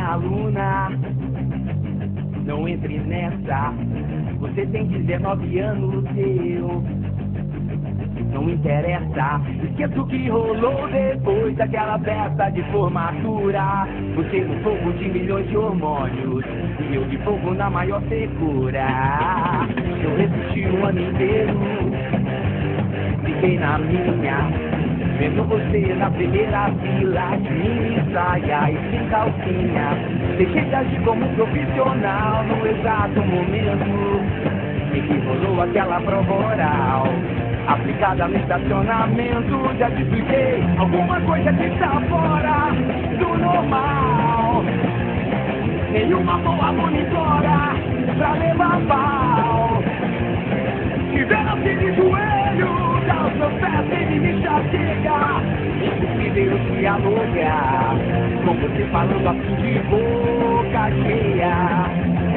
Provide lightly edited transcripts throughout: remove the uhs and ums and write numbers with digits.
aluna, não entre nessa. Você tem 19 anos, eu não interessa. Esqueça o que rolou depois daquela festa de formatura. Você no fogo de milhões de hormônios e eu de fogo na maior secura. Eu resisti o ano inteiro, fiquei na minha, vendo você na primeira fila, de mini saia e sem calcinha. Deixei de agir como um profissional no exato momento em que rolou aquela prova oral aplicada no estacionamento. Já te expliquei, alguma coisa que está fora do normal. Nenhuma boa monitora pra levar pau. Tiveram-se de joelho, dá o seu pé sem me chatear. Impossível dialogar com você falando assim de boca cheia.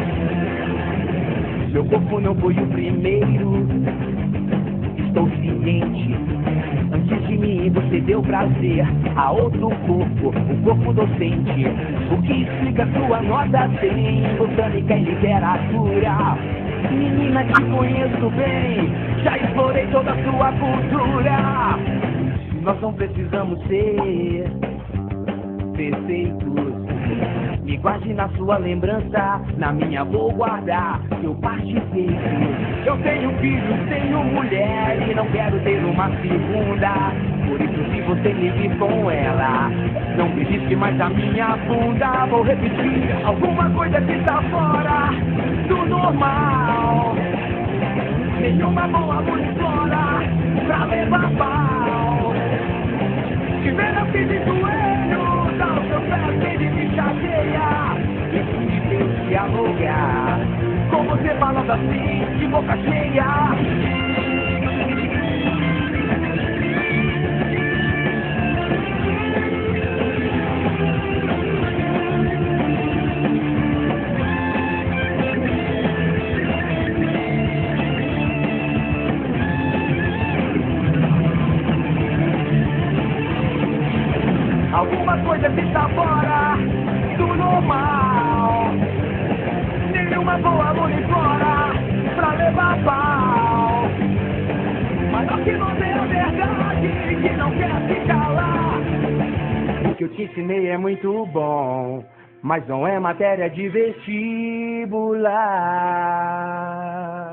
Meu corpo não foi o primeiro, estou ciente. Antes de mim você deu prazer a outro corpo, o corpo docente. O que explica sua nota 100, botânica e literatura. Menina, te conheço bem, já explorei toda a sua cultura. Nós não precisamos ser perfeitos. Me guarde na sua lembrança, na minha vou guardar seu participio. Eu tenho filhos, tenho mulher e não quero ter uma segunda. Por isso se você me vir com ela, não belisque mais a minha bunda. Vou repetir, alguma coisa que está fora do normal. Nenhuma boa monitora pra levar pau. Tiver na fila de joelho, dá o seu pé sem de me chatear. Impossível dialogar com você falando assim, de boca cheia. Alguma coisa que está fora do normal. Nenhuma boa monitora pra levar pau. Mas não que não é a verdade, que não quer se calar. O que eu te ensinei é muito bom, mas não é matéria de vestibular.